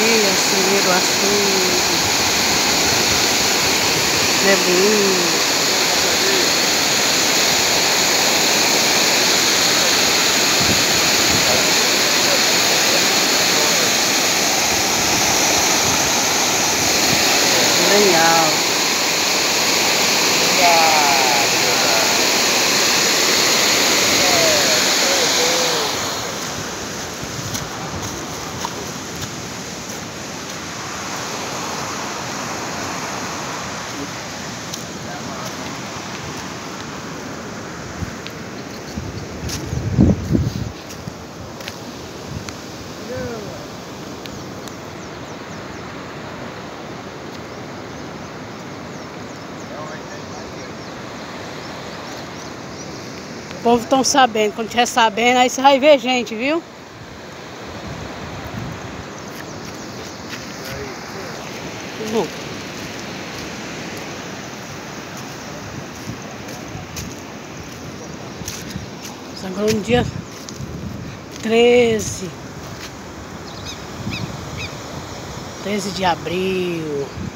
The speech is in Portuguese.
dia, Ciro, assim, neblina. Legal. O povo estão sabendo, quando estiver sabendo, aí você vai ver gente, viu? Bom. Agora no dia 13 de abril.